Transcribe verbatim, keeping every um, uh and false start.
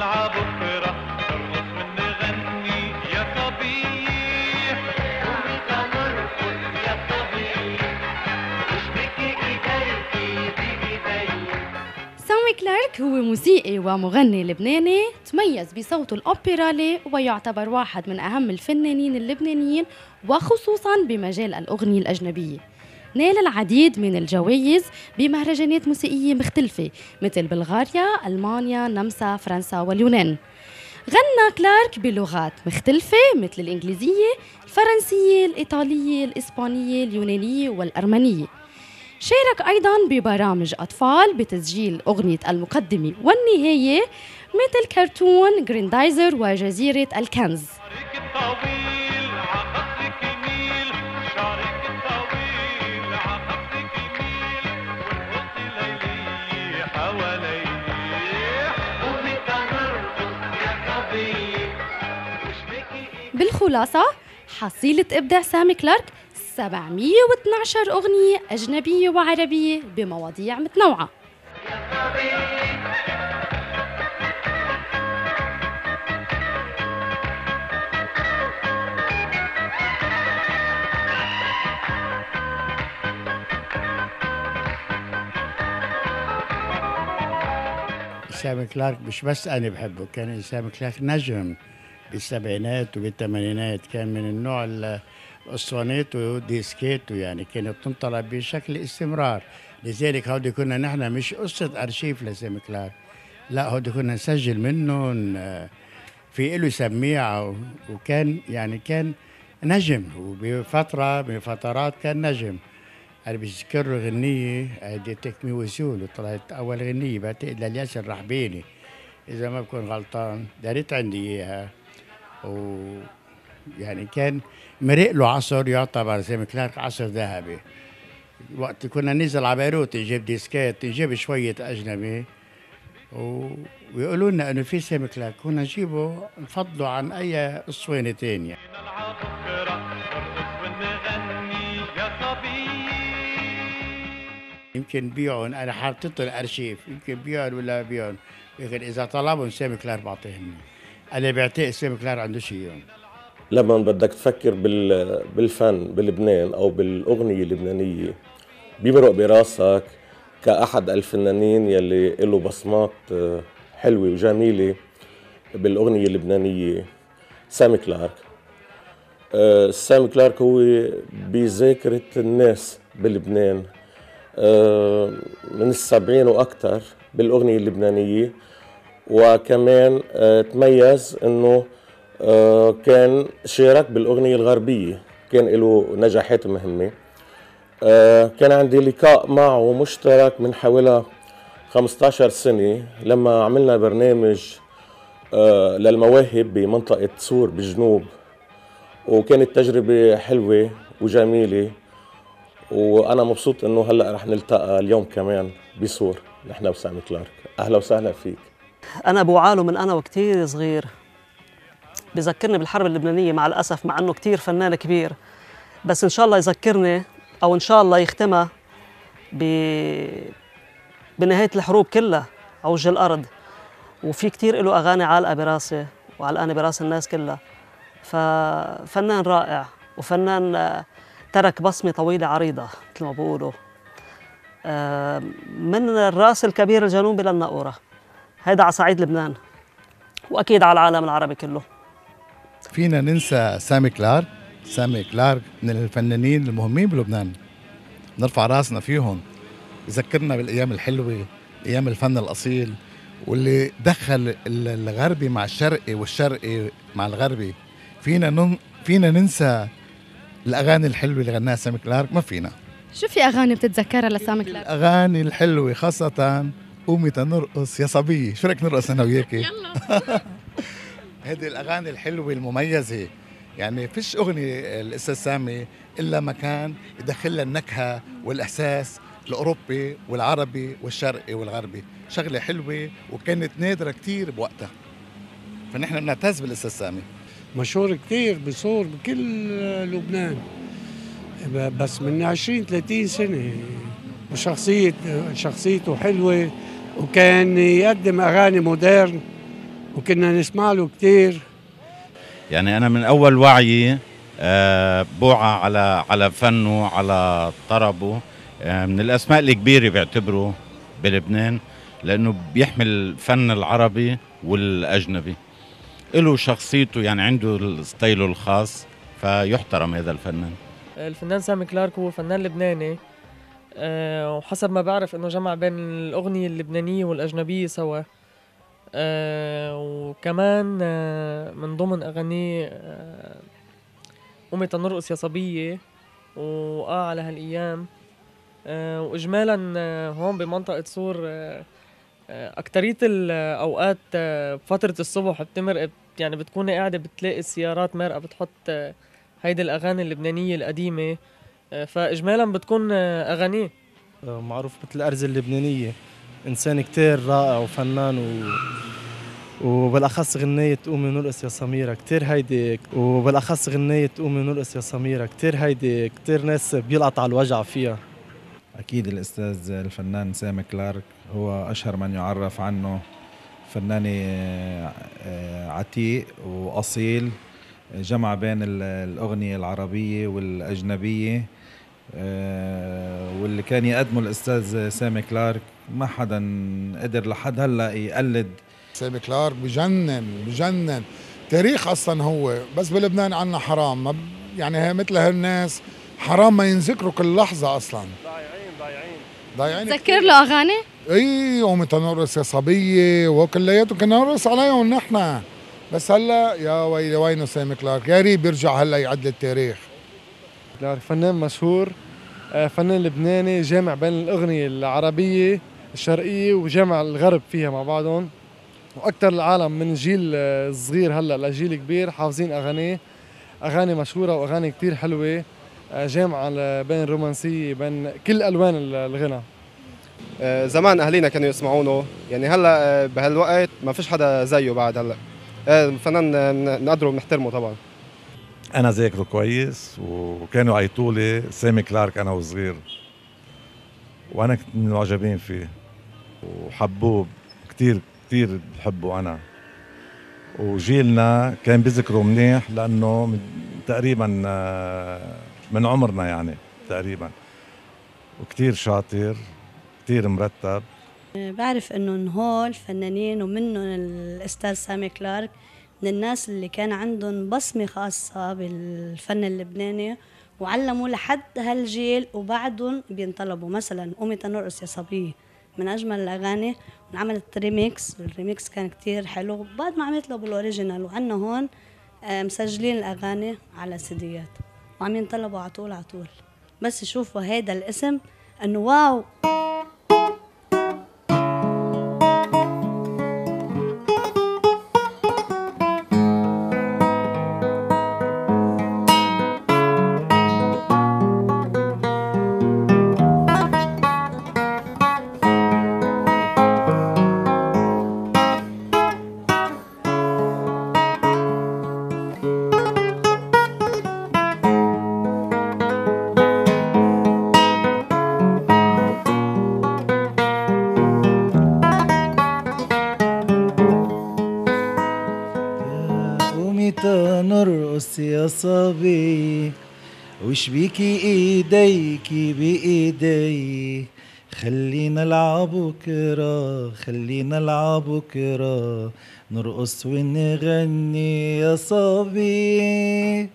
نلعب كرة نرقص ونغني يا صبيح ومتى نرقص يا صبيح واشبكي ايديكي بايدي. سامي كلارك هو موسيقي ومغني لبناني تميز بصوته الأوبرالي ويعتبر واحد من أهم الفنانين اللبنانيين وخصوصاً بمجال الأغنية الأجنبية. نال العديد من الجوائز بمهرجانات موسيقية مختلفة مثل بلغاريا، ألمانيا، النمسا، فرنسا واليونان. غنى كلارك بلغات مختلفة مثل الإنجليزية، الفرنسية، الإيطالية، الإسبانية، اليونانية والأرمنية. شارك أيضاً ببرامج أطفال بتسجيل أغنية المقدمة والنهاية مثل كرتون جريندايزر وجزيرة الكنز. شعرك الطويل عقصك يميل شعرك الطويل عقصك يميل والقص ليلي حواليه ومتى نرقص يا صبي واشبكي. بالخلاصة حصيلة إبداع سامي كلارك سبعمية واثني عشر أغنية أجنبية وعربية بمواضيع متنوعة. سامي كلارك مش بس أنا بحبه، كان سامي كلارك نجم بالسبعينات وبالثمانينات، كان من النوع الأسطوانات وديسكيته، يعني كانت تنطلع بشكل استمرار. لذلك هودي كنا نحن مش قصة أرشيف لسامي كلارك، لا هودي كنا نسجل منه في له سميعة، وكان يعني كان نجم، وبفترة من فترات كان نجم. أنا بذكر غنية هيدي تكمي وسول، طلعت أول غنية بعتقد للياسر الرحبيني إذا ما بكون غلطان، دارت عندي إياها. ويعني كان مرق له عصر، يعتبر سامي كلارك عصر ذهبي. وقت كنا ننزل على بيروت نجيب ديسكات، نجيب شوية أجنبي، ويقولوا لنا إنه في سامي كلارك، كنا نجيبه نفضله عن أي أسطوانة تانية. نلعب كرة نرقص ونغني يا صبي. يمكن بيعون، أنا حاطط الأرشيف، يمكن بيعون ولا بيعون، لكن إذا طلبهم سامي كلارك بعطيهم. أنا بعتقد سامي كلارك عنده شيء. لما بدك تفكر بالفن بلبنان أو بالأغنية اللبنانية بيمرق براسك كأحد الفنانين يلي له بصمات حلوة وجميلة بالأغنية اللبنانية سامي كلارك. سامي كلارك هو بذاكرة الناس بلبنان من السبعين وأكثر بالأغنية اللبنانية، وكمان تميز إنه كان شارك بالأغنية الغربية، كان له نجاحات مهمة. كان عندي لقاء معه مشترك من حوالي خمسة عشر سنة لما عملنا برنامج للمواهب بمنطقة سور بالجنوب، وكانت تجربة حلوة وجميلة، وأنا مبسوط إنه هلأ رح نلتقى اليوم كمان بسور نحن وسامي كلارك. أهلا وسهلا فيك. أنا بوعاله من أنا وكتير صغير، بذكرني بالحرب اللبنانية مع الأسف، مع أنه كتير فنان كبير، بس إن شاء الله يذكرني أو إن شاء الله يختمها ب... بنهاية الحروب كلها على وجه الأرض. وفي كتير له أغاني عالقة براسي وعلقانة براس الناس كلها. ففنان رائع وفنان ترك بصمة طويلة عريضة مثل ما بقولوا، من الراس الكبير الجنوبي للناقورة. هيدا على صعيد لبنان وأكيد على العالم العربي كله. فينا ننسى سامي كلارك؟ سامي كلارك من الفنانين المهمين بلبنان، نرفع راسنا فيهم، يذكرنا بالأيام الحلوة، أيام الفن الأصيل، واللي دخل الغربي مع الشرقي والشرقي مع الغربي. فينا نن... فينا ننسى الأغاني الحلوة اللي غناها سامي كلارك؟ ما فينا. شو في أغاني بتتذكرها لسامي كلارك؟ الأغاني الحلوة خاصة قومي تنرقص يا صبية، شو رأيك نرقص أنا وياكي؟ يلا. هذه الأغاني الحلوة المميزة، يعني فيش أغنية الأستاذ سامي إلا ما كان يدخلها النكهة والإحساس الأوروبي والعربي والشرقي والغربي، شغلة حلوة وكانت نادرة كتير بوقتها. فنحن بنعتز بالأستاذ سامي، مشهور كتير بصور بكل لبنان، بس من عشرين ثلاثين سنة، وشخصية شخصيته حلوة، وكان يقدم أغاني مودرن وكنا نسمع له كتير. يعني أنا من أول وعيي آه، بوعى على على فنه، على طربه. آه، من الأسماء الكبيرة بيعتبره بلبنان، لأنه بيحمل الفن العربي والأجنبي، له شخصيته، يعني عنده ستايله الخاص، فيحترم هذا الفنان. الفنان سامي كلارك هو فنان لبناني، أه وحسب ما بعرف انه جمع بين الاغنية اللبنانية والاجنبية سوا. أه وكمان أه من ضمن اغانيه أه قومي تنرقص يا صبية وآه على هالايام. أه واجمالا أه هون بمنطقة صور أه اكترية الاوقات أه فترة الصبح بتمرق، يعني بتكوني قاعدة بتلاقي السيارات مرقة بتحط أه هيدي الأغاني اللبنانية القديمة، فإجمالا بتكون أغانيه. معروف مثل الأرز اللبنانية، إنسان كتير رائع وفنان و... وبالأخص غنية قومي نرقص يا سميرة كتير هيدي، وبالأخص غنية قومي نرقص يا سميرة كتير هيدي كتير ناس بيلقط على الوجع فيها. أكيد الأستاذ الفنان سامي كلارك هو أشهر من يعرف عنه، فنان عتيق وأصيل، جمع بين الأغنية العربية والأجنبية، واللي كان يقدمه الأستاذ سامي كلارك ما حدا قدر لحد هلا يقلد. سامي كلارك بجنن بجنن تاريخ أصلا هو، بس بلبنان عنا حرام، ما يعني مثل هالناس حرام ما ينذكروا كل لحظة أصلا. ضايعين ضايعين ضايعين. تذكر له أغاني؟ اي قومي تنرقص يا صبية وكلياته كنا نرقص عليهم نحن، بس هلا يا ويلي وينه سامي كلارك، يا ريت بيرجع هلا يعدل التاريخ. كلارك فنان مشهور، فنان لبناني جامع بين الأغنية العربية الشرقية وجامع الغرب فيها مع بعضهم، وأكثر العالم من جيل صغير هلا لجيل كبير حافظين أغانيه، أغاني مشهورة وأغاني كتير حلوة، جامعة بين الرومانسية بين كل ألوان الغنى. زمان أهلينا كانوا يسمعونه، يعني هلا بهالوقت ما فيش حدا زيه بعد هلا. فنان نقدره ونحترمه طبعا. أنا ذاكره كويس، وكانوا يعيطوا لي سامي كلارك أنا وصغير، وأنا كنت من المعجبين فيه وحبوه كتير كتير بحبه أنا، وجيلنا كان بيذكره منيح لأنه تقريبا من عمرنا يعني تقريبا، وكتير شاطر كتير مرتب. بعرف انه هول فنانين ومنهم الاستاذ سامي كلارك من الناس اللي كان عندهم بصمة خاصة بالفن اللبناني وعلموا لحد هالجيل وبعدهم بينطلبوا. مثلا قومي تنرقص يا صبية من أجمل الأغاني، وعملت ريميكس، والريميكس كان كتير حلو بعد ما عملت له بالأوريجينال، وعنا هون مسجلين الأغاني على سيديات وعم ينطلبوا على طول على طول. بس شوفوا هيدا الاسم انه واو. نرقص يا صبي وش بيكي ايديكي بايدي، خلينا نلعب بكرة خلينا نلعب بكرة، نرقص ونغني يا صبي.